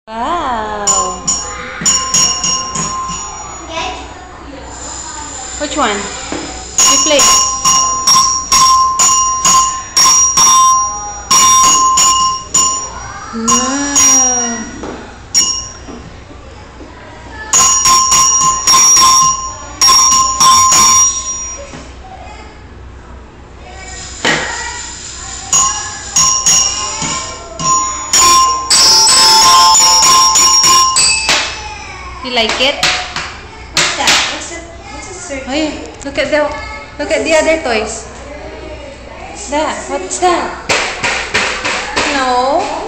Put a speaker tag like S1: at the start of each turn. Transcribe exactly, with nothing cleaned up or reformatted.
S1: Wow. Which one? You play. Wow. You like it?
S2: What's that? What's it? What's a circle?
S1: Oh yeah. Look at the look at the other toys. That. What's that? No.